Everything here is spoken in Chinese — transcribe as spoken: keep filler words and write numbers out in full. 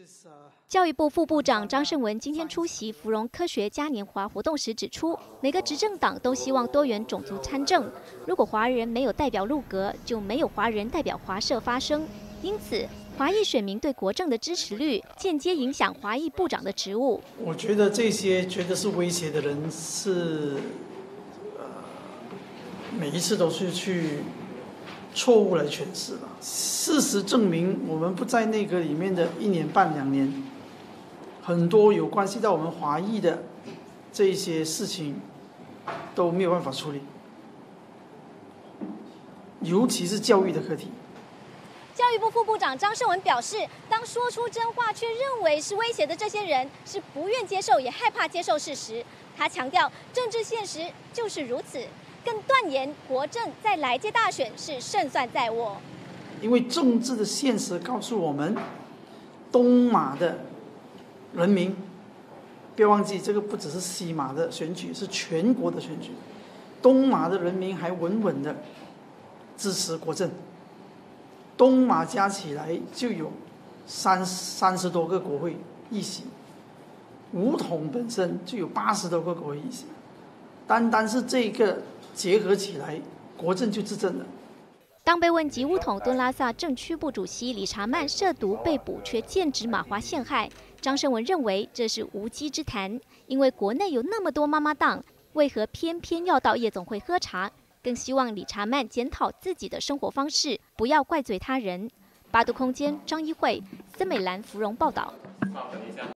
教育部副部长张盛文今天出席芙蓉科学嘉年华活动时指出，每个执政党都希望多元种族参政，如果华人没有代表入阁，就没有华人代表华社发声。因此，华裔选民对国政的支持率间接影响华裔部长的职务。 我觉得这些觉得是威胁的人是，呃，每一次都是去错误来诠释了。事实证明，我们不在内阁里面的一年半两年，很多有关系到我们华裔的这些事情都没有办法处理，尤其是教育的课题。 教育部副部长张盛文表示，当说出真话却认为是威胁的这些人，是不愿接受也害怕接受事实。他强调，政治现实就是如此，更断言国政在来届大选是胜算在握。 因为政治的现实告诉我们，东马的人民，不要忘记，这个不只是西马的选举，是全国的选举。东马的人民还稳稳的支持国政。东马加起来就有三三十多个国会议席，武统本身就有八十多个国会议席，单单是这个结合起来，国政就执政了。 当被问及巫统敦拉萨政区部主席理查曼涉毒被捕却剑指马华陷害，张盛文认为这是无稽之谈，因为国内有那么多妈妈档，为何偏偏要到夜总会喝茶？更希望理查曼检讨自己的生活方式，不要怪罪他人。八度空间张一慧、森美兰芙蓉报道。